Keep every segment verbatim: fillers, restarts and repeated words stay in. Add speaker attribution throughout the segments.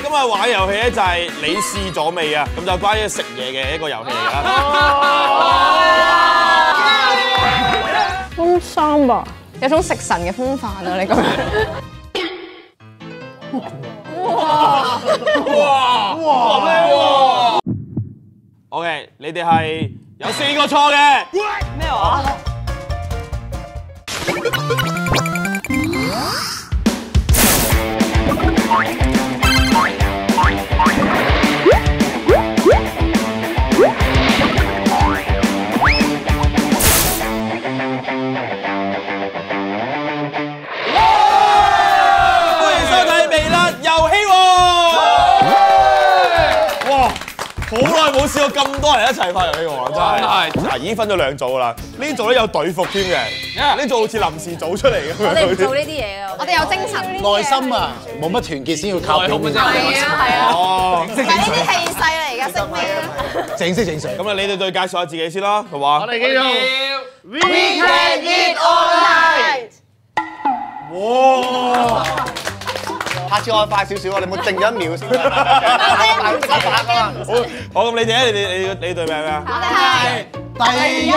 Speaker 1: 今日玩嘅遊戲咧就係你試咗未啊？咁就關於食嘢嘅一個遊戲嚟㗎。
Speaker 2: 風衫吧，有種食神嘅風範啊！你咁樣。哇！
Speaker 1: 哇！哇！咩喎 ？OK， 你哋係有四個錯嘅。
Speaker 2: 咩話？
Speaker 1: 好耐冇試過咁多人一齊拍遊戲喎，真係。嗱，已經分咗兩組啦。呢組咧有隊服添嘅，呢組好似臨時組出嚟咁樣。
Speaker 2: 我哋唔做呢啲嘢嘅，我哋有精神。
Speaker 3: 內心啊，冇乜團結先要靠表面。
Speaker 2: 係啊係啊。
Speaker 1: 哦。
Speaker 2: 係呢啲氣勢嚟㗎，識咩啊？
Speaker 3: 正式正常。
Speaker 1: 咁啊，你哋對介紹下自己先啦，係嘛？
Speaker 4: 我哋叫做
Speaker 2: We can eat all night。
Speaker 1: 哇！
Speaker 5: 下次我快少少啊！你冇定咗一秒先。快快快啊！
Speaker 1: 好，好咁你哋咧，你你你你對咩咩啊？
Speaker 2: 我哋係
Speaker 3: 第一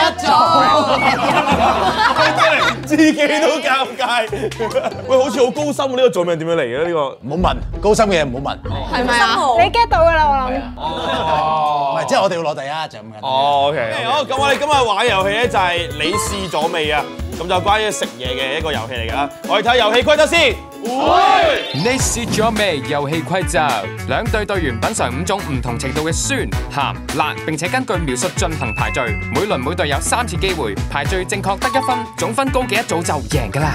Speaker 3: 組，
Speaker 1: 自己都尷尬。喂，好似好高深喎！呢個組名點樣嚟嘅咧？呢個
Speaker 3: 唔好問高深嘅嘢，唔好問。
Speaker 2: 係咪啊？你 get 到㗎啦，我諗。
Speaker 3: 哦，唔係，即係我哋要攞第一就咁緊。
Speaker 1: 哦 ，OK。好，咁我哋今日玩嘅遊戲咧就係你試咗未啊？咁就關於食嘢嘅一個遊戲嚟㗎啦。我哋睇遊戲規則先。
Speaker 6: 你試咗未？遊戲規則：兩隊隊員品嚐五種唔同程度嘅酸、鹹、辣，並且根據描述進行排序。每輪每隊有三次機會，排序正確得一分，總分高嘅一組就贏㗎啦。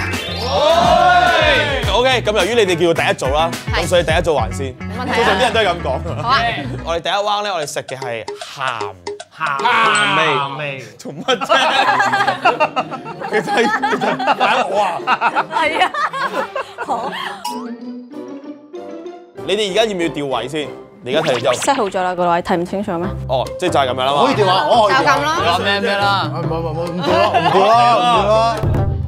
Speaker 1: OK， 咁由於你哋叫做第一組啦，咁所以第一組還先。
Speaker 2: 冇問題啊。
Speaker 1: 通常啲人都係咁講。
Speaker 2: 好啊。
Speaker 1: 我哋第一 round 咧，我哋食嘅係鹹
Speaker 4: 鹹味鹹味，
Speaker 1: 做乜啫？其實其實擺我啊。
Speaker 2: 係啊。好。
Speaker 1: 你哋而家要唔要調位先？你而家睇完之後。
Speaker 2: set 好咗啦，個位睇唔清楚咩？
Speaker 1: 哦，即係就係咁樣啦嘛。
Speaker 3: 可以調啊，我可以調。
Speaker 2: 就咁啦。
Speaker 4: 你話咩咩啦？
Speaker 3: 唔唔唔唔唔調啦，唔調啦，唔調啦。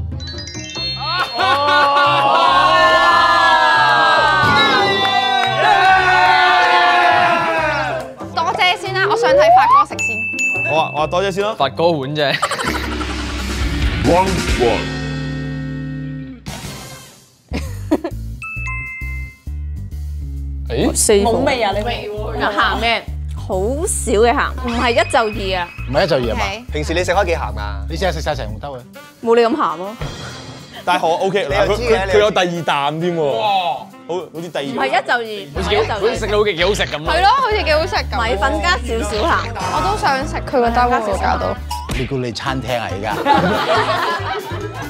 Speaker 2: 多謝先啦，我想睇發哥食先。
Speaker 1: 好啊，我話多謝先啦。
Speaker 4: 發哥碗啫。誒，
Speaker 2: 四冇味啊！你味喎。有鹹咩？好少嘅鹹，唔係一就二啊。
Speaker 3: 唔係一就二啊嘛？
Speaker 5: 平時你食開幾鹹㗎？
Speaker 3: 你試下食晒成兜嘅。
Speaker 2: 冇你咁鹹咯。
Speaker 1: 但係我 OK，
Speaker 5: 你又知嘅，
Speaker 1: 佢有第二啖添喎。好好似第二。
Speaker 2: 唔係一就二，唔係一就二。
Speaker 4: 好似食到幾幾好食咁咯。
Speaker 2: 係咯，好似幾好食咁。米粉加少少鹹，我都想食佢個兜加少少到。
Speaker 3: 你估你餐廳啊？而家？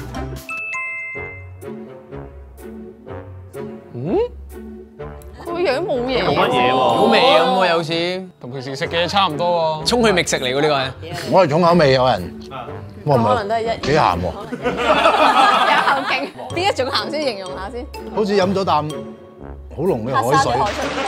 Speaker 4: 嗯？
Speaker 2: 個樣冇嘢。
Speaker 4: 冇乜嘢喎，好味咁喎，有似同平時食嘅嘢差唔多喎。衝去覓食嚟喎呢個係。
Speaker 3: 我係重口味有人。哇唔係。
Speaker 2: 可能都係一。
Speaker 3: 幾鹹喎？
Speaker 2: 有口勁，邊一種鹹先形容下先？
Speaker 3: 好似飲咗啖好濃嘅海水。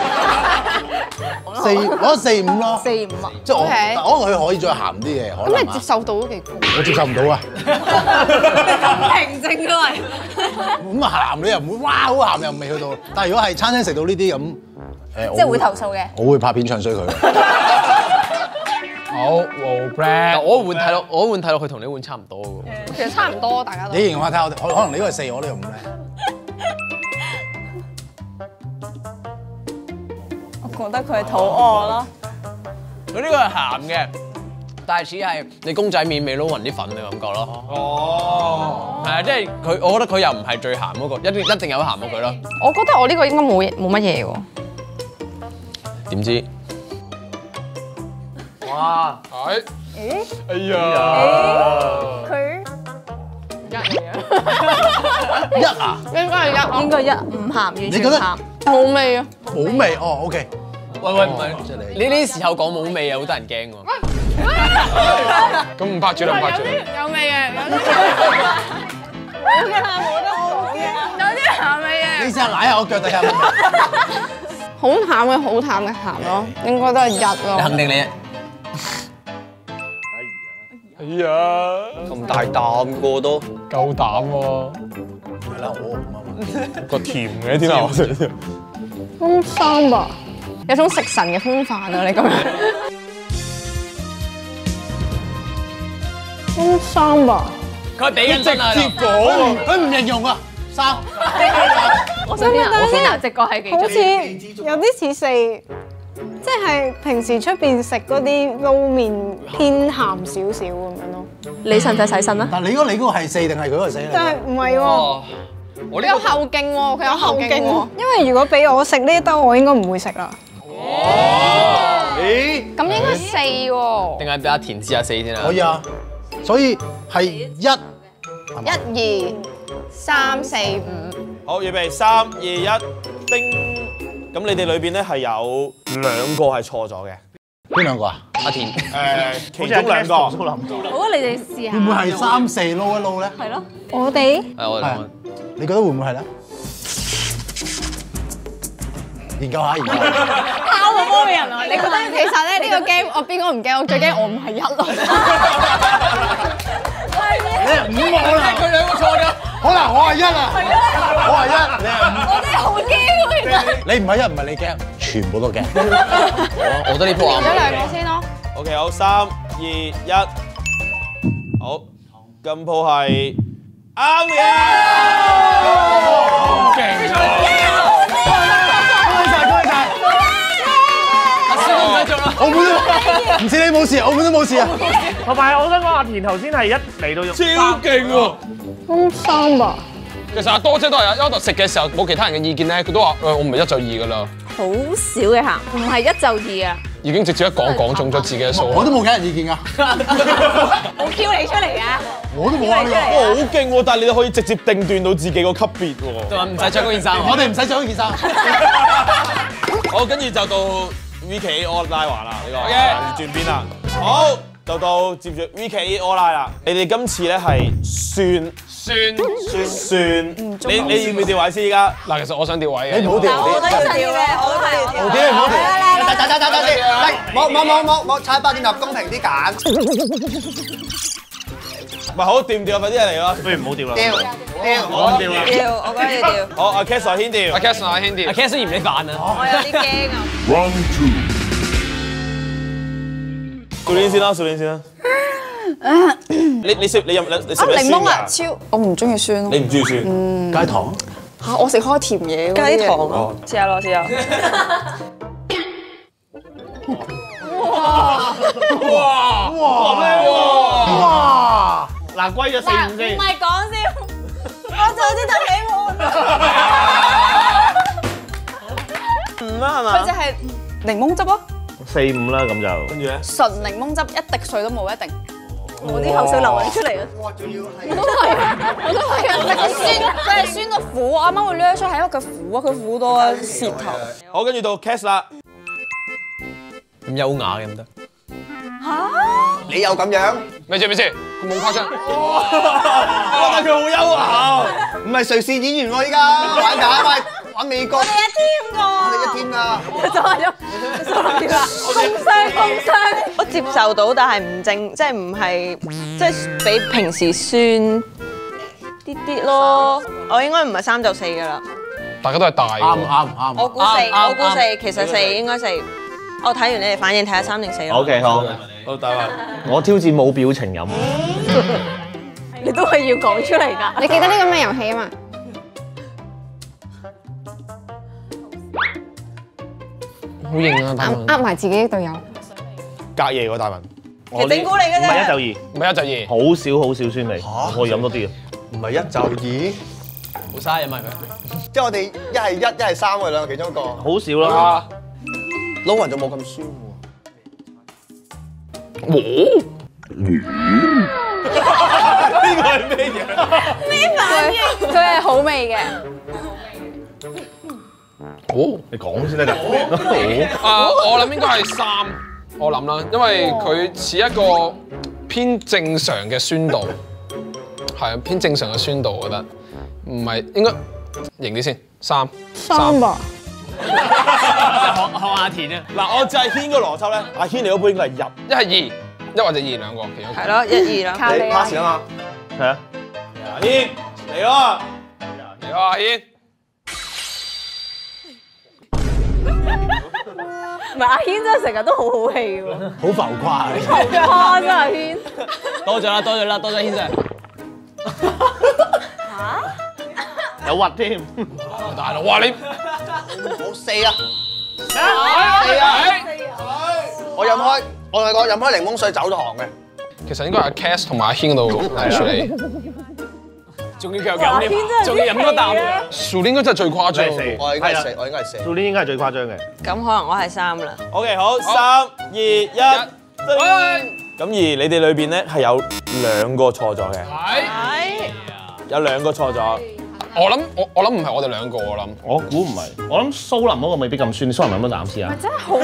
Speaker 3: 四，我四五咯。
Speaker 2: 四五啊。
Speaker 3: 即係我，可能佢可以再鹹啲嘅，可能。
Speaker 2: 咁你接受到都幾高？
Speaker 3: 我接受唔到啊！
Speaker 2: 平靜都係。
Speaker 3: 咁啊鹹你又唔會，哇好鹹又未去到。但係如果係餐廳食到呢啲咁，誒，
Speaker 2: 即係會投訴嘅。
Speaker 3: 我會拍片唱衰佢。
Speaker 4: 好 ，Well Brad，我碗睇落，我碗睇落去同你碗差唔多嘅。
Speaker 2: 其實差唔多，大家都。
Speaker 3: 你形容下睇下我哋，可可能你嗰個四，我呢個五咧。
Speaker 2: 我覺得佢係肚餓咯。
Speaker 4: 佢呢個係鹹嘅，但係似係你公仔麵味撈勻啲粉嘅感覺咯。哦，係啊，即係佢，我覺得佢又唔係最鹹嗰個，一定一定有鹹過佢咯。
Speaker 2: 我覺得我呢個應該冇冇乜嘢喎。
Speaker 4: 點知？哇！係。
Speaker 2: 誒？
Speaker 4: 哎呀！
Speaker 2: 佢一嚟啊！
Speaker 3: 一啊？
Speaker 2: 應該係一，應該一，唔鹹，完全
Speaker 3: 你覺得
Speaker 2: 鹹，冇味啊！
Speaker 3: 冇味哦 ，OK。
Speaker 4: 喂喂，唔係，你呢啲時候講冇味啊，好得人驚喎。咁唔拍住啦，唔拍住啦。
Speaker 2: 有味嘅，有啲冇嘅，冇得講嘅，有啲鹹味嘅。
Speaker 3: 你試下舐下我腳底下。
Speaker 2: 好淡嘅，好淡嘅鹹咯，應該都係一咯。
Speaker 4: 你肯定你？
Speaker 1: 哎呀，
Speaker 5: 咁大啖個都
Speaker 4: 夠膽喎！
Speaker 3: 係啦，我唔啱。
Speaker 1: 個甜嘅添啊！
Speaker 2: 中三吧，有種食神嘅風範啊！你咁樣。中三吧。
Speaker 4: 佢俾緊真啊！
Speaker 1: 直接講
Speaker 3: 佢唔形容啊，三。
Speaker 2: 我想問下先，
Speaker 7: 直覺係幾？
Speaker 2: 好似有啲似四，即係平時出邊食嗰啲撈麵偏鹹少少咁樣咯。
Speaker 7: 你使唔使洗身啊？
Speaker 3: 但你嗰你嗰個係四定係佢嗰個四咧？
Speaker 2: 但係唔係喎？
Speaker 4: 我
Speaker 2: 佢有後勁喎，佢有後勁喎。因為如果俾我食呢一兜，我應該唔會食啦。
Speaker 5: 咦？
Speaker 2: 咁應該四喎。
Speaker 4: 定係俾阿田試下四先啊？
Speaker 3: 可以啊，所以係一。
Speaker 2: 一二三四五。
Speaker 1: 好，預備三二一，叮！咁你哋裏邊咧係有兩個係錯咗嘅。
Speaker 3: 邊兩個啊？
Speaker 4: 阿田。
Speaker 1: 誒，其中兩個。
Speaker 7: 好啊，你哋試下。
Speaker 3: 會唔會係三四撈一撈咧？
Speaker 7: 係咯。
Speaker 2: 我哋
Speaker 4: 係我哋。
Speaker 3: 你覺得會唔會係咧？研究下，研究下。
Speaker 2: 考我魔嘅人啊！你覺得其實咧呢個 game 我邊個唔驚？我最驚我唔係一咯。
Speaker 3: 你係五啊？可能
Speaker 4: 佢兩個錯咗。
Speaker 3: 可能我係一啊！我係一，你係五。
Speaker 2: 我真係好驚喎，其實。
Speaker 3: 你唔係一唔係你驚，全部都驚。
Speaker 4: 我覺得呢鋪啱。
Speaker 2: 咗兩個先咯。
Speaker 1: OK， 好，三二一，好，今鋪係啱嘅。好勁啊！
Speaker 3: 恭喜晒，恭喜晒！
Speaker 4: 唔使做啦。
Speaker 3: 澳門都唔似你冇事，澳門都冇事啊！
Speaker 8: 同埋我想講阿田頭先係一嚟到
Speaker 1: 超勁喎！
Speaker 2: 中三吧。
Speaker 4: 其實阿多姐都係喺度食嘅時候冇其他人嘅意見咧，佢都話：誒我唔係一就二噶啦。
Speaker 7: 好少嘅鹹，唔係一就二啊！
Speaker 4: 已經直接一講講中咗自己嘅數。
Speaker 3: 我都冇其他人意見㗎。
Speaker 7: 我 Q 你出嚟㗎！
Speaker 3: 我都冇啊！
Speaker 1: 哇，好勁喎！但係你哋可以直接定斷到自己個級別喎。
Speaker 4: 唔使着嗰件衫。
Speaker 3: 我哋唔使着嗰件衫。
Speaker 1: 好，跟住就到 Vicky 柯拉華啦，呢個轉邊啦。好，就到接住 Vicky 柯拉啦。你哋今次咧係算
Speaker 4: 算
Speaker 1: 算算，你你要唔要調位先？依家
Speaker 4: 嗱，其實我想調位嘅。
Speaker 3: 你唔好調，
Speaker 7: 我都要調嘅，我都係要調。
Speaker 3: 調唔好調。
Speaker 5: 等等等等先，嚟，冇冇冇冇冇，猜八點入公平啲揀。
Speaker 1: 唔係好調唔調啊？快啲嚟咯！
Speaker 8: 不如唔好調啦。
Speaker 5: 調調，
Speaker 1: 我調啦。
Speaker 7: 調，我覺得要調。
Speaker 1: 好，阿 Cass 阿軒調。
Speaker 4: 阿 Cass 阿軒調。阿 Cass 嫌你煩啊。
Speaker 7: 我有啲驚啊。
Speaker 1: 少年先啦，少年先啦。你你食你飲你食
Speaker 2: 啊檸檬啊，
Speaker 1: 超！
Speaker 2: 超我唔中意酸咯。
Speaker 1: 你唔中意酸？
Speaker 3: 加糖。
Speaker 2: 嚇！我食開甜嘢。
Speaker 7: 加啲糖咯，試下攞試下。
Speaker 1: 哇！哇！哇咩喎？
Speaker 3: 哇！
Speaker 8: 嗱，歸咗四五先。
Speaker 7: 唔係講笑，我早知就幾碗。
Speaker 1: 唔啦係嘛？
Speaker 2: 佢就係檸檬汁咯，
Speaker 8: 四五啦，咁就。
Speaker 1: 跟住咧，
Speaker 2: 純檸檬汁一滴水都冇一定。
Speaker 7: 我啲口水流緊出嚟啊！
Speaker 5: 哇，仲要係。
Speaker 2: 我都係啊，我都係啊，佢酸，佢係酸到苦，我啱啱會掠出係因為佢苦啊，佢苦到啊舌頭。
Speaker 1: 好，跟住到 Cass 啦。
Speaker 4: 咁優雅嘅唔得。
Speaker 5: 你又咁樣？
Speaker 4: 咪住咪住，佢冇誇張。
Speaker 1: 哇！但係佢好優雅。
Speaker 5: 唔係誰是演員喎，依家玩緊喂，玩美國。我哋
Speaker 2: 一 team 㗎，
Speaker 5: 我哋一 team 㗎。
Speaker 2: 就係咗，sorry 啦，工傷工傷。
Speaker 7: 我接受到，但係唔正，即係唔係即係比平時酸啲啲咯。我應該唔係三就四㗎啦。
Speaker 4: 大家都係大嘅。
Speaker 3: 啱啱啱。
Speaker 7: 我估四，我估四，其實四應該四。我睇完你哋反應，睇下三定四咯。
Speaker 8: OK 好，
Speaker 1: 好，大話。
Speaker 8: 我挑戰冇表情飲。
Speaker 7: 你都係要講出嚟㗎。
Speaker 2: 你記得呢個咩遊戲啊嘛？
Speaker 4: 好型啊，大文。
Speaker 2: 呃埋自己隊友。
Speaker 1: 隔夜喎，大文。
Speaker 7: 其實整蠱你嘅啫。
Speaker 8: 唔係一就
Speaker 4: 唔係一就二。
Speaker 8: 二，好少好少酸味，我可以飲多啲嘅。
Speaker 5: 唔係一就二，
Speaker 4: 好嘥啊嘛佢。
Speaker 5: 即係我哋一係一，一係三喎，兩個其中一個。
Speaker 8: 好少啦。
Speaker 5: 撈勻就冇咁酸喎。
Speaker 1: 呢個係咩嘢？
Speaker 2: 咩反應？佢係好味嘅。
Speaker 8: 哦，你講先得㗎。
Speaker 4: 啊，我諗應該係三，我諗啦，因為佢似一個偏正常嘅酸度，係啊，偏正常嘅酸度，我覺得唔係應該型啲先，三
Speaker 2: 三吧。
Speaker 4: 學學阿田啊，
Speaker 1: 嗱，我就係軒個邏輯咧，阿軒你嗰杯應該係入。
Speaker 4: 一係二，一或者二兩個，其中一個。
Speaker 7: 係咯，一二啦。
Speaker 2: 靠你啊！
Speaker 5: pass 啊嘛。
Speaker 8: 係啊。
Speaker 1: 阿軒嚟咯。
Speaker 4: 嚟啊，阿軒。
Speaker 2: 唔係阿軒真係成日都好好氣喎，
Speaker 3: 好浮誇啊！
Speaker 2: 好誇真係阿軒。
Speaker 1: 多謝啦，多謝啦，多謝軒仔。
Speaker 8: 有核添，
Speaker 4: 大佬，哇你
Speaker 5: 好四啊！四啊！我飲開，我同你講飲開檸檬水走糖嘅。
Speaker 4: 其實應該係阿 Cass 同埋阿軒嗰度處理。
Speaker 1: 仲要繼續飲添，仲要飲多啖。
Speaker 4: 樹應該真係最誇張。
Speaker 5: 我應該係四，我應該係四。
Speaker 8: 做呢應該係最誇張嘅。
Speaker 7: 咁可能我係三啦。
Speaker 1: OK， 好，三二一，咁而你哋裏邊咧係有兩個錯咗嘅，
Speaker 7: 係。
Speaker 1: 有兩個錯咗。
Speaker 4: 我諗我我諗唔係我哋兩個，我諗。
Speaker 8: 我估唔係，我諗蘇林嗰個未必咁酸，蘇林飲多啖試下。
Speaker 2: 真係好。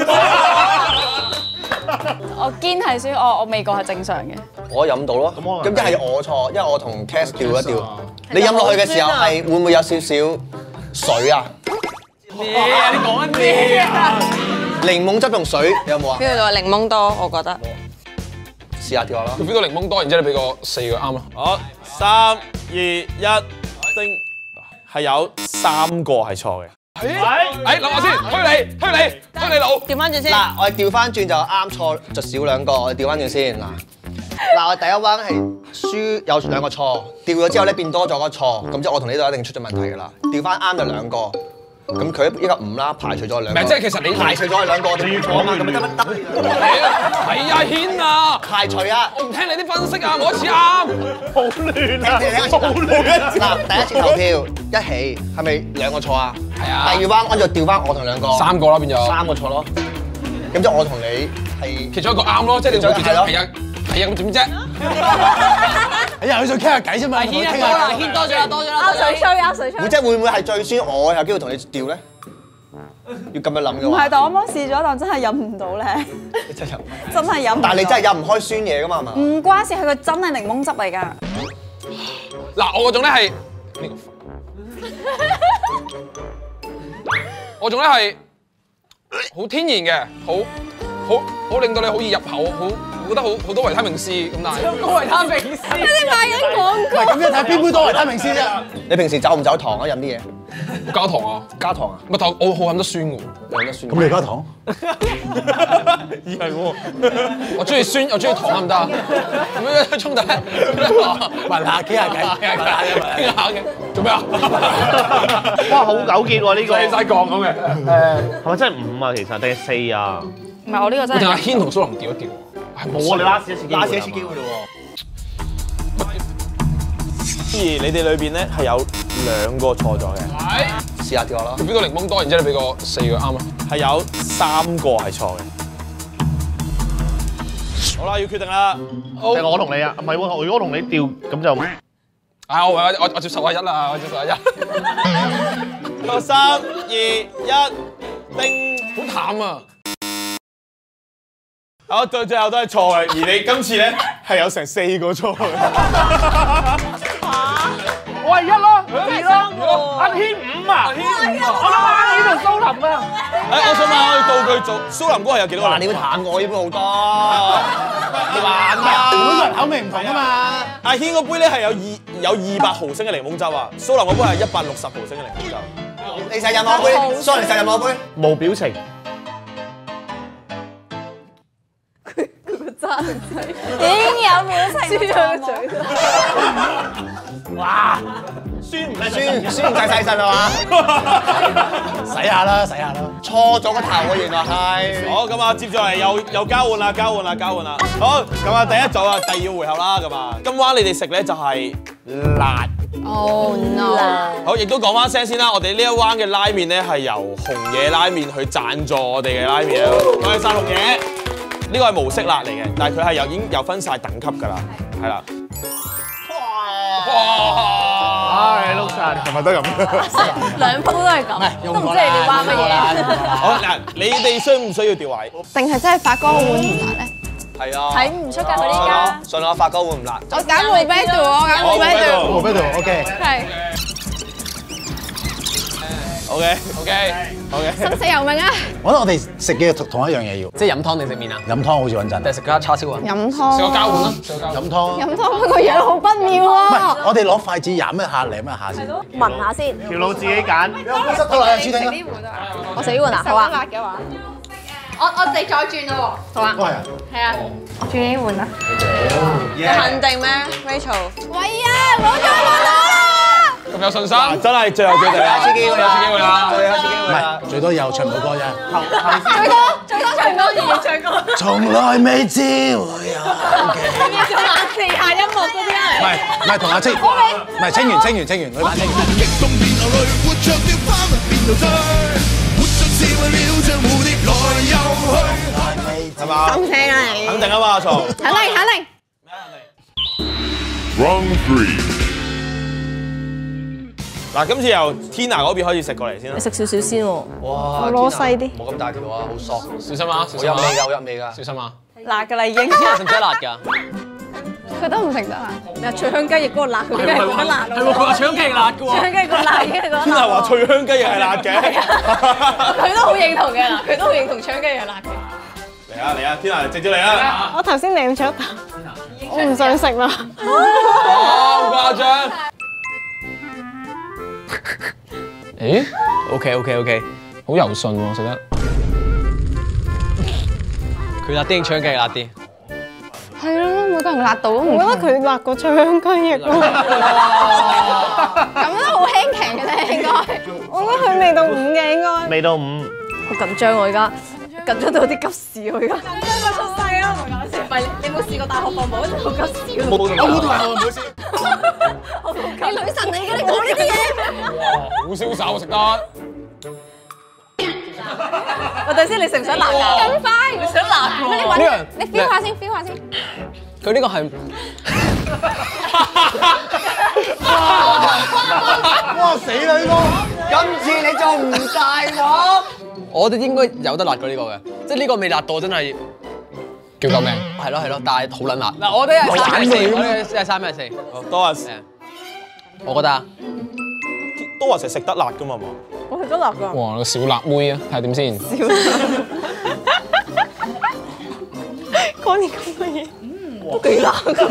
Speaker 2: 我堅係輸，我我味覺係正常嘅。
Speaker 5: 我飲到咯，咁一係我錯，因為我同 Cass 調一調。你飲落去嘅時候係會唔會有少少水啊？
Speaker 1: 咩啊？你講緊咩啊？
Speaker 5: 檸檬汁同水有冇啊？
Speaker 7: 邊度話檸檬多？我覺得。
Speaker 5: 試下調下啦。
Speaker 4: 佢邊度檸檬多，然之後你俾個四個啱咯。
Speaker 1: 好，三二一，叮，係有三個係錯嘅。
Speaker 4: 誒，誒諗下先，推你，推你，推你腦。
Speaker 7: 調翻轉先。
Speaker 5: 嗱，我哋調翻轉就啱錯就少兩個，我哋調翻轉先嗱。嗱，我第一彎係輸有兩個錯，調咗之後咧變多咗個錯，咁即係我同你度一定出咗問題㗎啦。調翻啱就兩個，咁佢依家五啦，排除咗兩個。
Speaker 4: 唔係，即係其實你
Speaker 5: 排除咗兩個，我哋要錯啊嘛，咁咪得唔得？
Speaker 4: 係啊，軒啊，
Speaker 5: 排除啊！
Speaker 4: 我唔聽你啲分析啊，我一次啱。
Speaker 8: 好亂啊！
Speaker 5: 好亂嗱，第一次投票一起係咪兩個錯啊？
Speaker 4: 係啊。
Speaker 5: 第二彎我就調翻我同兩個。
Speaker 4: 三個啦變咗。
Speaker 5: 三個錯咯。咁即係我同你係
Speaker 4: 其中一個啱咯，即係你做其中係啊。係啊，咁點啫？
Speaker 3: 哎呀，佢想傾下偈啫嘛，
Speaker 7: 軒多啦，軒多咗啦，多咗啦。
Speaker 2: 啱水吹，啱水吹。
Speaker 5: 即係會唔會係最酸？我有機會同你調咧？要咁樣諗嘅話。
Speaker 9: 唔係，但我啱試咗，但真係飲唔到咧。
Speaker 5: 真係飲。
Speaker 9: 真係飲唔到。
Speaker 5: 但係你真係飲唔開酸嘢㗎嘛？係嘛？
Speaker 9: 唔關事，係佢真係檸檬汁嚟㗎。
Speaker 4: 嗱，我嗰種咧係呢個。我種咧係好天然嘅，好好好令到你好易入口，好。我覺得好好多維他命 C 咁，但係
Speaker 2: 高維他命 C，你哋賣緊廣告。
Speaker 3: 咁你睇邊杯多維他命 C 啫？
Speaker 5: 你平時走唔走糖啊？飲啲嘢？
Speaker 4: 加糖啊？
Speaker 5: 加糖啊？
Speaker 4: 乜糖？我好飲得酸嘅，
Speaker 5: 飲得酸。
Speaker 3: 咁你加糖？
Speaker 1: 而係喎，
Speaker 4: 我中意酸，我中意糖得唔得啊？咁樣衝突，
Speaker 3: 問下傾下偈，
Speaker 4: 傾下偈，傾下嘅，做咩啊？
Speaker 8: 哇，好糾結喎呢個。
Speaker 4: 細細講咁嘅。
Speaker 8: 誒，係咪真係五啊？其實定係四啊？
Speaker 9: 唔係我呢個真係。
Speaker 4: 定阿軒同蘇林調一調。
Speaker 8: 冇啊！你拉屎一次機會，
Speaker 5: 拉屎一次機會嘞喎。
Speaker 1: 而你哋裏邊咧係有兩個錯咗嘅。
Speaker 4: 係。
Speaker 5: 試下調下啦。
Speaker 4: 佢邊個檸檬多，然之後你俾個四個啱啊？
Speaker 1: 係有三個係錯嘅。好啦，要決定啦。
Speaker 8: 定係我同你啊？唔係喎，如果我同你調咁就。
Speaker 4: 啊！我我我接受阿一啦，我接受阿一。
Speaker 1: 個三二一，叮！
Speaker 4: 好淡啊！
Speaker 1: 好，到最後都係錯嘅，而你今次咧係有成四個錯嘅。
Speaker 8: 我係一咯，二咯，阿軒五啊，我諗阿軒同蘇林啊。
Speaker 1: 誒，我想問下佢道具組，蘇林哥係有幾多個？
Speaker 5: 嗱，你會淡過我呢杯好多。你玩啊！
Speaker 3: 每個人口味唔同啊嘛。
Speaker 1: 阿軒嗰杯咧係有二有二百毫升嘅檸檬汁啊，蘇林嗰杯係一百六十毫升嘅檸檬汁。
Speaker 5: 你實飲我杯，蘇林實飲我杯。
Speaker 8: 冇表情。
Speaker 9: 已經有表情咗個嘴。
Speaker 5: 哇！酸唔酸？酸唔晒細腎係嘛？
Speaker 3: 洗下啦，洗下啦。
Speaker 5: 錯咗個頭啊，原來係。
Speaker 1: 好，咁啊，接住嚟又又交換啦，交換啦，交換啦。好，咁啊，第一組啊，第二回合啦，咁啊，今晚你哋食咧就係辣。
Speaker 2: Oh no！
Speaker 1: 好，亦都講翻聲先啦，我哋呢一彎嘅拉麵咧係由紅野拉麵去贊助我哋嘅拉麵啊，多謝晒紅野。呢個係無色辣嚟嘅，但係佢係有已經有分晒等級㗎啦，係啦。
Speaker 8: 哇！唉，碌曬，係咪都咁？
Speaker 2: 兩鋪都係咁，都唔知你哋玩乜嘢。
Speaker 1: 好嗱，你哋需唔需要調位？
Speaker 2: 定係真係發哥碗唔辣咧？
Speaker 5: 係啊。
Speaker 2: 睇唔出㗎佢呢家。
Speaker 5: 信我，發哥會唔辣？
Speaker 2: 我揀梅啤度，我揀梅啤度。
Speaker 3: 冇俾度 ，OK。
Speaker 2: 係。
Speaker 1: OK OK OK。
Speaker 2: 生死由命啊！
Speaker 3: 我覺得我哋食嘅同同一樣嘢要，
Speaker 4: 即係飲湯定食麵啊？
Speaker 3: 飲湯好似穩陣。
Speaker 4: 定係食家叉燒啊？
Speaker 2: 飲湯。
Speaker 4: 食個交換啦，食個交換。
Speaker 3: 飲湯。
Speaker 2: 飲湯佢個樣好不妙
Speaker 3: 唔係
Speaker 2: 喎。，
Speaker 3: 我哋攞筷子飲一下，舐一下先。
Speaker 9: 聞下先。
Speaker 8: 條路自己揀。
Speaker 3: 有冇塞到嚟啊？朱丁啊！
Speaker 9: 我食呢碗啊，好啊。
Speaker 2: 辣嘅話。
Speaker 9: 我我哋再轉咯喎。好啊。
Speaker 3: 都係啊。
Speaker 9: 係啊。我轉已經換啦。
Speaker 7: 你肯定咩 ，Rachel？
Speaker 9: 喂啊！冇咗冇咗啦！
Speaker 4: 咁有信心？
Speaker 1: 真係最後最後
Speaker 5: 有次機會啦，
Speaker 4: 有次機會啦，
Speaker 5: 有次機會
Speaker 3: 唔
Speaker 5: 啦。
Speaker 3: 係，最多又唱唔到歌啫。
Speaker 9: 最多最多唱歌，而唱歌。
Speaker 3: 從來未知會有嘅。
Speaker 9: 要做冷地下音樂嗰啲啊？
Speaker 3: 唔係唔係，同阿清，唔係清完清完清完，女版清完。
Speaker 10: 激動變流淚，活着了花蜜變到醉，活着是為了像蝴蝶來又去。
Speaker 1: 係嘛？
Speaker 2: 心聲啊你！
Speaker 1: 肯定啊嘛，阿曹。
Speaker 2: 肯定肯定。
Speaker 10: Round three。
Speaker 1: 嗱，今次由 Tina 嗰邊開始食過嚟先啦。
Speaker 9: 你食少少先喎。
Speaker 5: 哇！
Speaker 2: 我攞細啲。
Speaker 5: 冇咁大條啊，好索。
Speaker 4: 小心啊！小心啊！
Speaker 5: 好入味㗎，好入味㗎。
Speaker 4: 小心啊！
Speaker 7: 辣㗎啦已經。
Speaker 5: 使唔使辣㗎？
Speaker 2: 佢都唔食得啊！
Speaker 9: 你話脆香雞翼嗰個辣，佢梗係覺得辣咯。
Speaker 4: 係喎，佢話腸雞辣嘅喎。
Speaker 9: 脆香雞個辣已經係覺得辣。
Speaker 1: Tina 話脆香雞翼係辣嘅。
Speaker 9: 佢都好認同嘅嗱，佢都好認同腸雞翼係辣嘅。
Speaker 1: 嚟啊嚟啊，Tina 直接嚟啊！
Speaker 2: 我頭先舐咗一啖，我唔想食啦。
Speaker 4: 好誇張。誒
Speaker 5: OK OK OK，
Speaker 4: 好柔順喎，食得。
Speaker 5: 佢辣啲定腸雞辣啲？
Speaker 2: 係咯，每個人辣到都唔。我覺得佢辣過脆香雞翼咯。咁都好輕騎嘅啫，應該。我覺得佢未到五嘅應該。
Speaker 1: 未到五。
Speaker 9: 好緊張我而家，緊張到有啲急事我而家。緊張到出世啊！唔係講笑，唔係你冇試過大學放榜嗰陣好急事㗎？
Speaker 1: 冇
Speaker 3: 我冇同埋我唔好先。
Speaker 9: 你女神嚟嘅，你講呢啲嘢。
Speaker 4: 哇，好瀟灑食得。
Speaker 9: 喂，等先，你食唔想辣㗎？咁快，你想辣㗎？你揾你 feel 下先 ，feel 下先。
Speaker 5: 佢呢個係
Speaker 3: 哇死啦呢個！
Speaker 5: 今次你做唔大鑊。我哋應該有得辣過呢個嘅，即係呢個未辣到真係
Speaker 4: 叫救命。
Speaker 5: 係咯係咯，但係好撚辣。嗱，我哋係三咩四，我哋係三咩四。
Speaker 1: 多啊，
Speaker 5: 我覺得啊，
Speaker 1: 都話食食得辣㗎嘛嘛。
Speaker 9: 我食得辣㗎。
Speaker 4: 哇，個小辣妹啊，睇下點先。
Speaker 2: 講啲咁嘅嘢，
Speaker 9: 都幾辣㗎。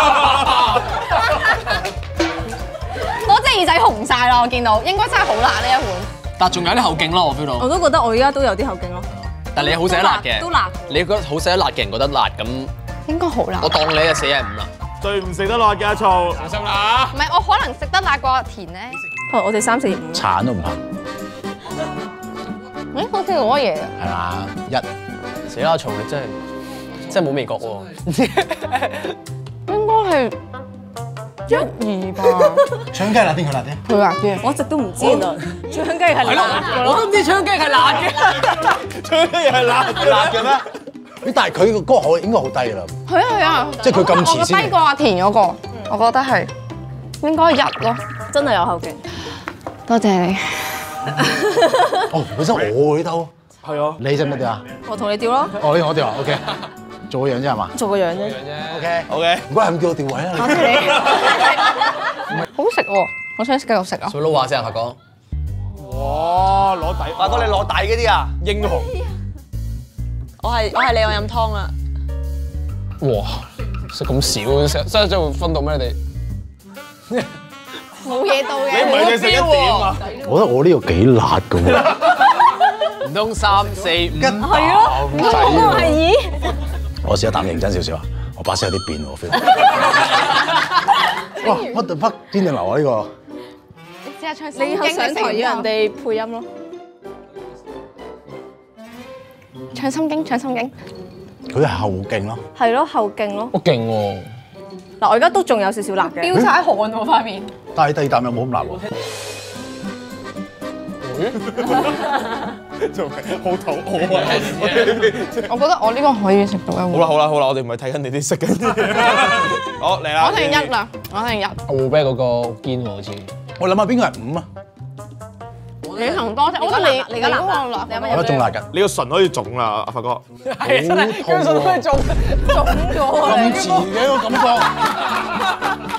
Speaker 2: 我隻耳仔紅晒啦，我見到應該真係好辣呢一碗。
Speaker 5: 但仲有啲後勁咯，我 feel 到。
Speaker 9: 我都覺得我而家都有啲後勁咯。
Speaker 5: 但你好食得辣嘅，
Speaker 9: 都辣。
Speaker 5: 你覺得好食得辣嘅人覺得辣咁，
Speaker 2: 應該好辣。
Speaker 5: 我當你係四係五啦。
Speaker 1: 最唔食得辣嘅阿曹，
Speaker 4: 小心啦！
Speaker 2: 唔係，我可能食得辣過田咧。
Speaker 9: 哦，我哋三四五。
Speaker 3: 橙都唔怕，
Speaker 2: 誒，好似攞嘢嘅。
Speaker 3: 係嘛？一
Speaker 5: 死啦，曹你真係真係冇味覺喎。
Speaker 2: 應該係一二吧。
Speaker 3: 腸雞辣啲，佢辣啲。
Speaker 2: 佢辣啲。
Speaker 9: 我一直都唔知啦，脆香雞係辣嘅咯。
Speaker 5: 我都唔知腸雞係辣嘅。
Speaker 1: 腸雞翼係辣嘅辣嘅咩？
Speaker 3: 咦？但係佢個嗰個可應該好低啦。
Speaker 2: 係啊係啊。
Speaker 3: 即係佢咁遲先
Speaker 2: 我低過阿田嗰個，我覺得係應該一咯。
Speaker 9: 真係有後勁。
Speaker 2: 多謝你。
Speaker 3: 哦，本身我呢兜。
Speaker 1: 係啊。
Speaker 3: 你識唔識啊？
Speaker 9: 我同你調咯。
Speaker 3: 哦，我調啊 ，OK。做個樣啫係嘛
Speaker 9: 做個樣啫。
Speaker 3: ？OK
Speaker 1: OK。
Speaker 3: 唔該，係咁叫我調位啦。
Speaker 2: 多謝你。好食喎，我想繼續食啊。
Speaker 5: 做撈話先啊，發哥。
Speaker 1: 哇！攞底，
Speaker 5: 發哥你攞底嗰啲啊？
Speaker 1: 英雄。
Speaker 7: 我係我係你，我飲湯啦。
Speaker 4: 哇！食咁少，食真係真會分到咩你？
Speaker 2: 冇嘢到嘅。
Speaker 1: 你唔係淨食一點啊？
Speaker 3: 我覺得我呢個幾辣㗎喎。
Speaker 5: 唔通三四五？
Speaker 2: 係咯，唔通嗰個係二？
Speaker 3: 我試下啖認真少少啊！我把聲有啲變喎 feel。哇！What the fuck？邊定流啊呢個？
Speaker 2: 你試下唱《
Speaker 9: 你以後上台要人哋配音咯。
Speaker 2: 唱心經，唱心經。
Speaker 3: 佢係後勁咯。
Speaker 9: 係咯，後勁咯。
Speaker 4: 好勁喎！
Speaker 9: 嗱，我而家都仲有少少辣嘅。
Speaker 2: 飆晒汗喎塊面。
Speaker 3: 但係第二啖有冇咁辣喎？
Speaker 1: 做咩？好肚餓啊！
Speaker 2: 我覺得我呢個可以食到一碗。
Speaker 1: 好啦好啦好啦，我哋唔係睇緊你啲食緊啲。好嚟啦！
Speaker 2: 我定一啦，我定一。
Speaker 4: 奧啤嗰個堅喎，好似。
Speaker 3: 我諗下邊個係五啊？
Speaker 2: 你同多隻，我覺得你你嗰個辣，
Speaker 9: 你有乜
Speaker 3: 我覺得仲辣㗎。
Speaker 1: 你個唇可以腫啦，阿發哥。
Speaker 3: 好痛喎！
Speaker 9: 腫咗
Speaker 3: 咁遲嘅個感覺。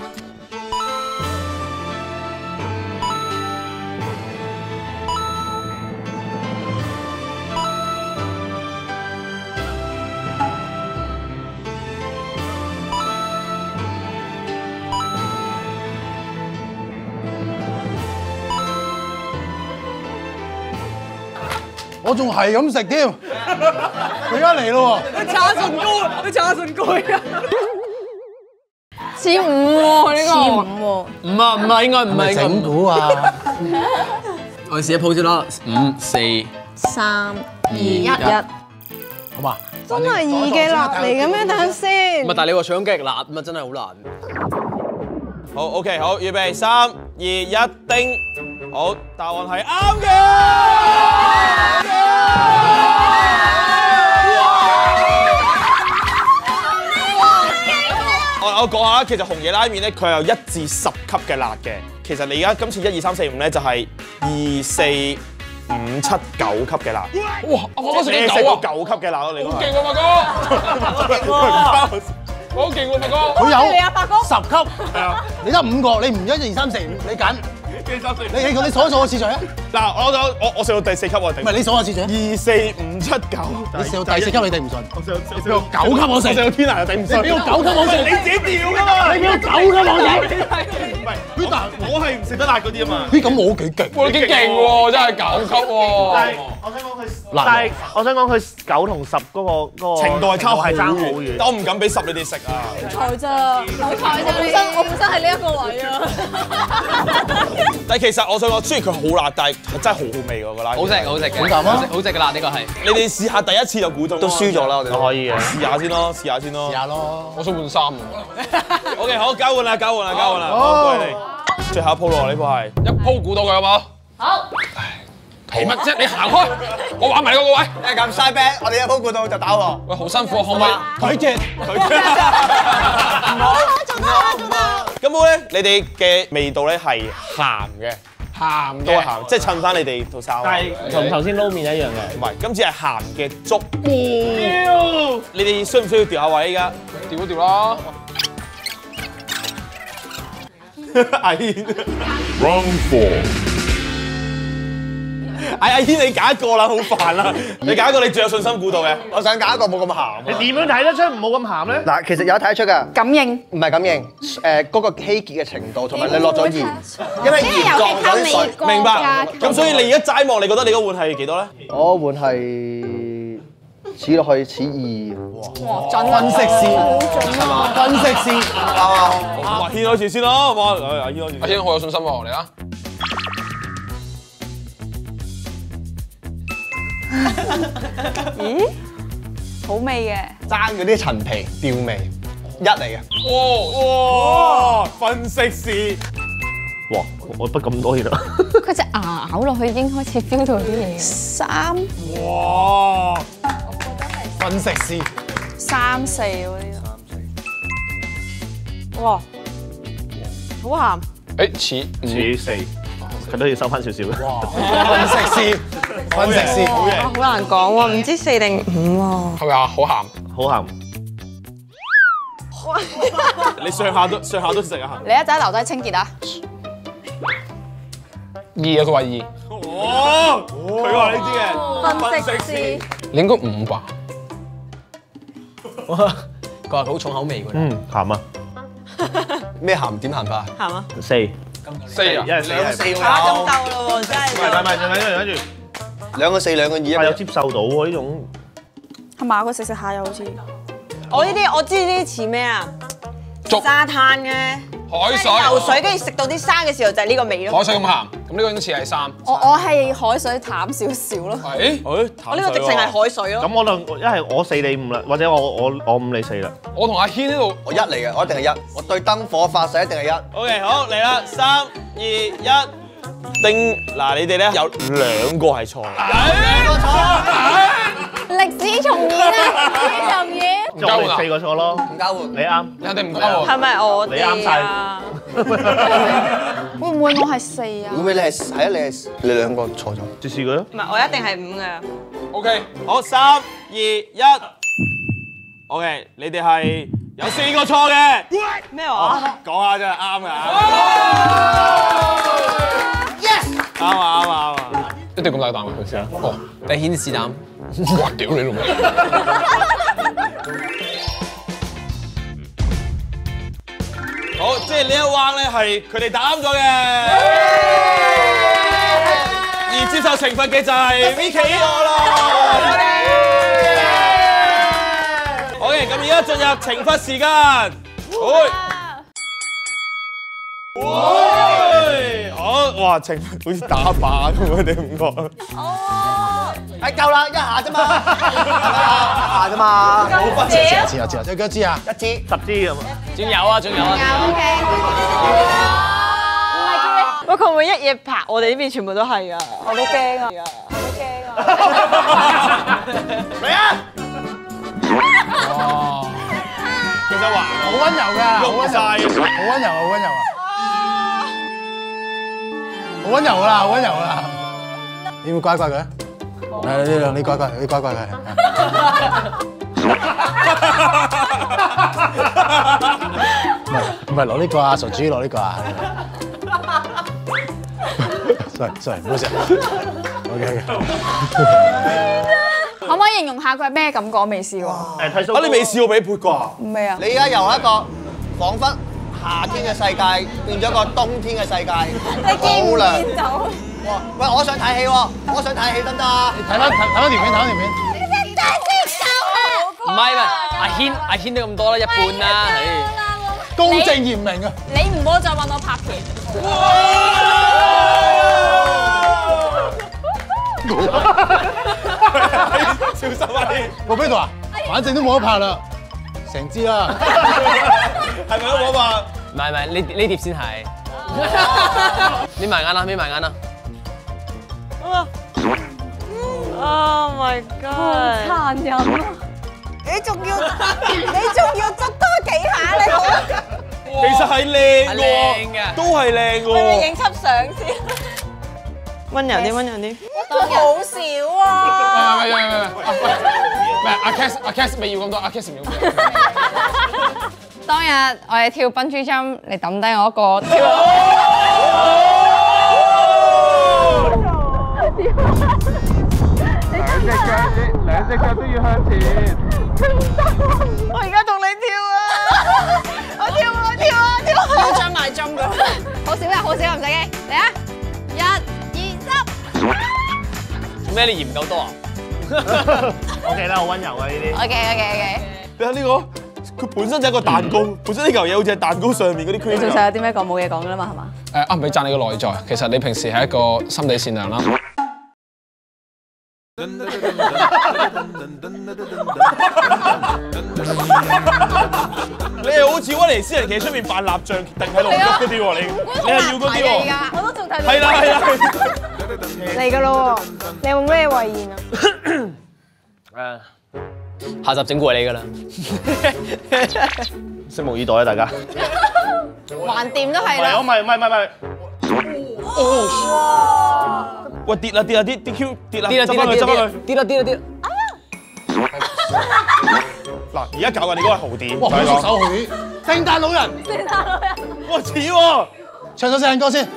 Speaker 3: 我仲係咁食添，佢而家嚟咯喎！
Speaker 9: 佢搽唇膏，佢搽唇膏啊！似五喎呢個，似五喎。
Speaker 11: 唔啊唔啊，應該唔係
Speaker 3: 整蠱啊！
Speaker 11: 我哋試一鋪先啦，五四
Speaker 9: 三二一，
Speaker 3: 好嘛？
Speaker 2: 真係二嘅辣嚟嘅咩？等陣先。
Speaker 11: 唔係，但係你話搶極辣咁啊，真係好難。
Speaker 1: 好 OK， 好，預備三二一叮。好，答案係啱嘅。我我講下，其實紅野拉麵咧，佢有一至十級嘅辣嘅。其實你而家今次一二三四五咧，就係二四五七九級嘅辣。
Speaker 4: 哇！我食
Speaker 1: 你
Speaker 4: 到九啊，
Speaker 1: 九級嘅辣咯，你
Speaker 4: 好勁喎，發哥！我好勁喎，發哥！
Speaker 3: 佢有
Speaker 9: 你啊，發哥
Speaker 3: 十級，係啊，你得五個，你唔一二三四五，你揀。你你你數一數個次序啊！
Speaker 1: 嗱，我我我我食到第四級我頂。
Speaker 3: 唔係你數下次序。
Speaker 1: 二四五七九。
Speaker 3: 你食到第四級你頂唔順。
Speaker 1: 我食到我食
Speaker 3: 到九級我食。
Speaker 1: 我食到天啊頂唔順。
Speaker 3: 你俾我九級我食。
Speaker 1: 你自己調㗎嘛？
Speaker 3: 你俾我九級我食。
Speaker 1: 唔係，佢但我係唔食得辣嗰啲啊嘛。
Speaker 3: 咦咁我幾勁？
Speaker 4: 哇！你幾勁喎，真係九級喎。
Speaker 8: 但係我想講佢，但係我想講佢九同十嗰個嗰個
Speaker 1: 程度係差好
Speaker 8: 係爭好
Speaker 1: 遠，
Speaker 8: 遠。
Speaker 1: 但我唔敢俾十你哋食啊。
Speaker 9: 好彩咋，好彩咋！本身我本身係呢一個位啊。
Speaker 1: 但係其實我想講，雖然佢好辣，但係真係好好味㗎個拉麵。
Speaker 11: 好食好食嘅，
Speaker 3: 好淡啊！
Speaker 11: 好食嘅辣呢個係。
Speaker 1: 你哋試下第一次就估中。
Speaker 5: 都輸咗啦，我哋
Speaker 8: 可以嘅，
Speaker 1: 試下先咯，試下先咯。
Speaker 3: 試下咯。
Speaker 4: 我想換衫喎。
Speaker 1: OK， 好，交換啦，交換啦，交換啦。好，過嚟。最後一鋪咯，呢鋪係
Speaker 4: 一鋪估到佢好冇？好。係乜啫？你行開，我玩埋你嗰個位。
Speaker 5: 誒咁嘥啤，我哋一鋪估到就打喎。
Speaker 4: 喂，好辛苦，可唔可以？
Speaker 3: 拒絕，
Speaker 1: 拒絕。唔好，做得做得。咁好咧，你哋嘅味道咧係鹹嘅。
Speaker 4: 鹹嘅，
Speaker 1: 都係鹹，即係襯翻你哋套衫。
Speaker 8: 但係同頭先撈麵一樣嘅。
Speaker 1: 唔係，今次係鹹嘅粥。你哋需唔需要調下位依家？
Speaker 4: 調一調啦。
Speaker 1: 阿軒
Speaker 10: Round four，
Speaker 1: 阿阿軒你揀一個啦，好煩啦！你揀一個你最有信心估到嘅。
Speaker 5: 我想揀一個冇咁鹹。
Speaker 8: 你點樣睇得出唔好咁鹹咧？
Speaker 5: 嗱，其實有得睇得出㗎。
Speaker 9: 感應
Speaker 5: 唔係感應，誒嗰個稀結嘅程度同埋你落咗鹽，因為鹽撞咗啲水。
Speaker 1: 明白。咁所以你而家齋望，你覺得你嗰碗係幾多咧？
Speaker 5: 我碗係似落去似二。
Speaker 3: 哇！分析師，係嘛？分析師，
Speaker 5: 啱啊！
Speaker 1: 阿軒開始先啦，好嘛？阿軒開始。
Speaker 4: 阿軒好有信心喎，嚟啊！
Speaker 7: 咦？好味嘅。
Speaker 5: 爭嗰啲陳皮吊味，一嚟嘅。
Speaker 1: 哇哇！分析師。
Speaker 8: 哇！我不咁多嘢啦。
Speaker 2: 佢隻牙咬落去已經開始 feel 到啲嘢。
Speaker 7: 三
Speaker 1: 哇！
Speaker 3: 分析師，
Speaker 7: 三四嗰啲。哇！好鹹。
Speaker 4: 誒似
Speaker 8: 似四，佢都要收翻少少嘅。
Speaker 3: 哇！分析師，分析師，好嘢。
Speaker 7: 好難講喎，唔知四定五喎。
Speaker 4: 係咪啊？好鹹，
Speaker 8: 好鹹。
Speaker 1: 你上下都上下都食啊！
Speaker 9: 你一仔留低清潔啊！
Speaker 4: 二啊，佢話二。
Speaker 1: 哦，佢話呢啲嘅
Speaker 9: 分析師，
Speaker 4: 你應該五吧？
Speaker 11: 佢話佢好重口味㗎。
Speaker 8: 嗯，鹹啊。
Speaker 5: 咩鹹點鹹法？
Speaker 7: 鹹啊！
Speaker 8: 四。
Speaker 4: 四啊！
Speaker 8: 一係四係。
Speaker 5: 兩個四喎。
Speaker 7: 嚇咁鬥咯喎，真係。
Speaker 8: 唔係唔係，仲喺度跟住。
Speaker 5: 兩個四兩個二
Speaker 8: 係有接受到喎呢種。
Speaker 7: 係嘛？佢食食下又好似。我呢啲我知呢啲似咩啊？
Speaker 4: 粥
Speaker 7: 沙灘嘅。
Speaker 4: 海水。
Speaker 7: 游水跟住食到啲沙嘅時候就係呢個味咯。
Speaker 4: 海水咁鹹，咁呢個應似係三。
Speaker 9: 我我係海水淡少少咯。
Speaker 4: 係。
Speaker 1: 誒，
Speaker 7: 我呢個直情係海水咯。
Speaker 8: 咁我兩一係我四你五啦，或者我我我五你四啦。
Speaker 4: 我同阿軒呢度，
Speaker 5: 我一嚟嘅，我一定係一。我對燈火發誓一定係一。
Speaker 1: OK，好嚟啦，三二一，叮！嗱，你哋咧有兩個係錯。兩個錯。
Speaker 2: 歷史重演啊！呢樣嘢。
Speaker 8: 即係我哋四個錯咯。
Speaker 5: 唔交換。
Speaker 8: 你啱。
Speaker 4: 你肯定唔交喎。
Speaker 7: 係咪我哋啊？
Speaker 8: 你啱晒。
Speaker 2: 會唔會我係四啊？
Speaker 5: 會唔會你係係啊？你係你兩個錯咗。
Speaker 8: 試試佢咯。
Speaker 7: 唔係，我一定係五嘅。
Speaker 4: OK，
Speaker 1: 好，三二一。OK，你哋係有四個錯嘅。
Speaker 7: 咩話？
Speaker 1: 講下啫，啱㗎。Yes。啱啊啱啊啱啊！
Speaker 4: 一定咁大啖啊！佢試下。哦，
Speaker 11: 俾軒試膽。
Speaker 4: 哇！屌你老味！
Speaker 1: 好，即係呢一彎咧係佢哋打啱咗嘅。而而接受懲罰嘅就係 Vicky 我啦。OK， 咁而家進入懲罰時間。會。會。好，哇！懲罰好似打靶咁啊！你唔覺？
Speaker 5: 哦，係夠啦，一下啫嘛，一下啫嘛。
Speaker 3: 冇不知啊知啊知啊，有幾多支啊？
Speaker 5: 一支，
Speaker 8: 十支咁啊。
Speaker 11: 仲有啊，仲有啊。
Speaker 7: 喂，佢會唔會一嘢拍我哋呢邊全部都係啊？我都驚啊！我都驚啊！
Speaker 5: 嚟啊！
Speaker 3: 哦，
Speaker 1: 其實話
Speaker 3: 好温柔㗎，
Speaker 1: 用晒，
Speaker 3: 好温柔啊，好温柔啊，好温柔㗎啦，好温柔㗎啦。你會乖乖佢？嚟呢度，你乖乖，你乖乖佢。唔係唔係攞呢個啊，傻豬攞呢個啊。sorry sorry， 唔好意思。OK OK。
Speaker 9: 可唔可以形容下佢係咩感覺？我未試過。
Speaker 8: 誒睇數。
Speaker 1: 啊！你未試過俾潑啩？
Speaker 9: 未啊。
Speaker 5: 你而家由一個彷彿夏天嘅世界變咗個冬天嘅世界，好涼。喂，我想睇戲喎，我想睇戲得唔得啊？
Speaker 3: 你睇翻睇睇翻條片，睇翻條片。
Speaker 11: 唔係唔係，阿軒阿軒都咁多啦，一半啦，唉。
Speaker 3: 公正嚴明啊！
Speaker 9: 你唔好再揾我拍片。
Speaker 1: 小心啊！
Speaker 3: 我邊度啊？反正都冇得拍啦，成支啦。
Speaker 1: 係咪都冇拍？
Speaker 11: 唔係唔係，呢呢碟先係。眯埋眼啦，眯埋眼啦。
Speaker 7: Oh my god！
Speaker 9: 殘忍啊！
Speaker 2: 你仲要你仲要執多幾下你好？
Speaker 1: 其實係靚喎，都係靚
Speaker 7: 我哋
Speaker 1: 喎。
Speaker 7: 影輯相先。温柔啲，温柔啲。
Speaker 2: 好少啊！
Speaker 4: 喂喂喂喂喂，唔係阿 Cass 阿 Cass 未要咁多，阿 Cass 唔要咁多。
Speaker 9: 當日我哋跳笨豬跳，你抌低我一個跳。
Speaker 8: 兩隻腳，兩隻腳都要向前。
Speaker 7: 我而家同你跳啊！我跳我跳啊跳！
Speaker 9: 要將埋針㗎。好少啊，好少啊，唔使驚。嚟啊！一、二、三。
Speaker 11: 做咩你鹽唔夠多啊
Speaker 8: ？OK 啦，好温柔啊呢啲。
Speaker 9: OK OK OK。
Speaker 1: 你睇呢個，佢本身就係一個蛋糕，本身呢嚿嘢好似係蛋糕上面嗰啲 cream。
Speaker 9: 你仲想有啲咩講？冇嘢講㗎啦嘛，係嘛？
Speaker 4: 誒啊！唔俾讚你個內在，其實你平時係一個心地善良啦。
Speaker 1: 你係好似威尼斯人企出面扮蠟像，定係龍骨嗰啲喎？你你係要嗰啲喎？
Speaker 9: 我都仲睇到。
Speaker 1: 係啦係啦。
Speaker 2: 嚟㗎咯喎！你有冇咩遺言啊？
Speaker 11: 誒，下集整過你㗎啦。
Speaker 8: 拭目以待啊，大家。
Speaker 9: 橫掂都係
Speaker 8: 唔係，我唔係唔係唔係。
Speaker 1: 喂，跌啦跌啦跌跌 Q 跌啦，
Speaker 11: 跌啦
Speaker 1: 執翻佢執翻佢。
Speaker 11: 跌啦跌啦跌啦！
Speaker 1: 嗱，而家搞緊你嗰個豪點，
Speaker 3: 哇，好熟手佢，聖誕老人，
Speaker 9: 聖誕老人，
Speaker 1: 哇似喎，
Speaker 3: 唱首聖誕歌先。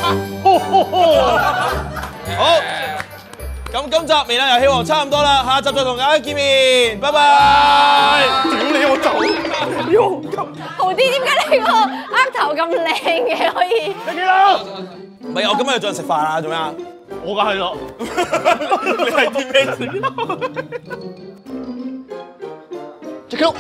Speaker 1: 好，咁今集微辣遊戲王差唔多啦，下集再同大家見面，拜拜。屌你我走，
Speaker 9: 豪啲點解你個額頭咁靚嘅可以？
Speaker 1: 你幾多？唔係，我今日要再食飯啊，做咩啊？
Speaker 8: 我梗係咯。
Speaker 1: 你係啲咩事？Jacky，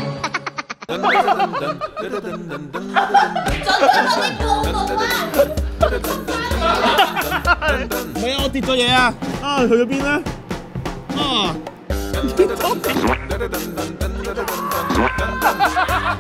Speaker 1: 唔係啊，我跌咗嘢啊！啊，去咗邊咧？啊！